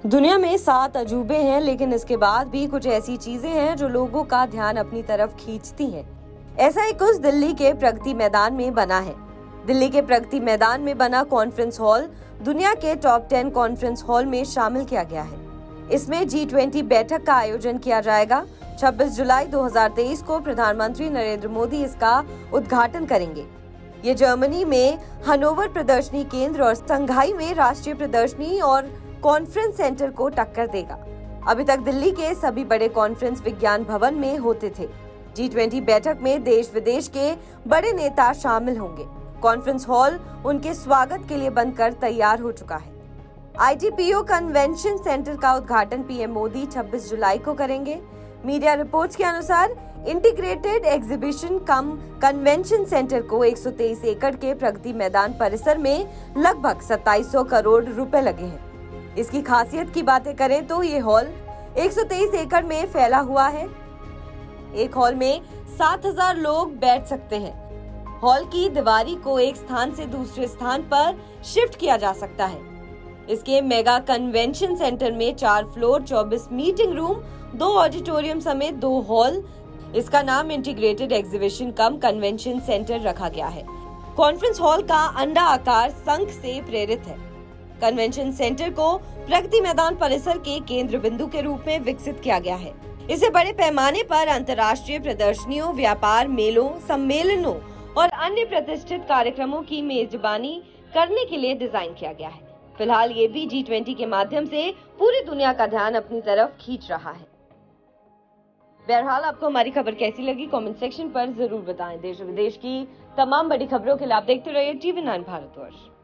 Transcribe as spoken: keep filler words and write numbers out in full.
दुनिया में सात अजूबे हैं, लेकिन इसके बाद भी कुछ ऐसी चीजें हैं जो लोगों का ध्यान अपनी तरफ खींचती हैं। ऐसा ही कुछ दिल्ली के प्रगति मैदान में बना है। दिल्ली के प्रगति मैदान में बना कॉन्फ्रेंस हॉल दुनिया के टॉप टेन कॉन्फ्रेंस हॉल में शामिल किया गया है। इसमें जी ट्वेंटी बैठक का आयोजन किया जाएगा। छब्बीस जुलाई दो हज़ार तेईस को प्रधानमंत्री नरेंद्र मोदी इसका उद्घाटन करेंगे। ये जर्मनी में हनोवर प्रदर्शनी केंद्र और संघाई में राष्ट्रीय प्रदर्शनी और कॉन्फ्रेंस सेंटर को टक्कर देगा। अभी तक दिल्ली के सभी बड़े कॉन्फ्रेंस विज्ञान भवन में होते थे। जी ट्वेंटी बैठक में देश विदेश के बड़े नेता शामिल होंगे। कॉन्फ्रेंस हॉल उनके स्वागत के लिए बनकर तैयार हो चुका है। I T P O convention centre का उद्घाटन पी एम मोदी छब्बीस जुलाई को करेंगे। मीडिया रिपोर्ट्स के अनुसार integrated exhibition cum convention centre को एक सौ तेईस एकड़ के प्रगति मैदान परिसर में लगभग सत्ताईस सौ करोड़ रुपए लगे हैं। इसकी खासियत की बातें करें तो ये हॉल एक सौ तेईस एकड़ में फैला हुआ है। एक हॉल में सात हज़ार लोग बैठ सकते हैं। हॉल की दीवारी को एक स्थान से दूसरे स्थान पर शिफ्ट किया जा सकता है। इसके मेगा कन्वेंशन सेंटर में चार फ्लोर, चौबीस मीटिंग रूम, दो ऑडिटोरियम समेत दो हॉल। इसका नाम integrated exhibition cum convention centre रखा गया है। कॉन्फ्रेंस हॉल का अंडा आकार शंख से प्रेरित है। कन्वेंशन सेंटर को प्रगति मैदान परिसर के केंद्र बिंदु के रूप में विकसित किया गया है। इसे बड़े पैमाने पर अंतर्राष्ट्रीय प्रदर्शनियों, व्यापार मेलों, सम्मेलनों और अन्य प्रतिष्ठित कार्यक्रमों की मेजबानी करने के लिए डिजाइन किया गया है। फिलहाल ये भी जी ट्वेंटी के माध्यम से पूरी दुनिया का ध्यान अपनी तरफ खींच रहा है। बहरहाल आपको हमारी खबर कैसी लगी कमेंट सेक्शन पर जरूर बताएं। देश विदेश की तमाम बड़ी खबरों के लिए आप देखते रहिए टीवी नाइन भारतवर्ष।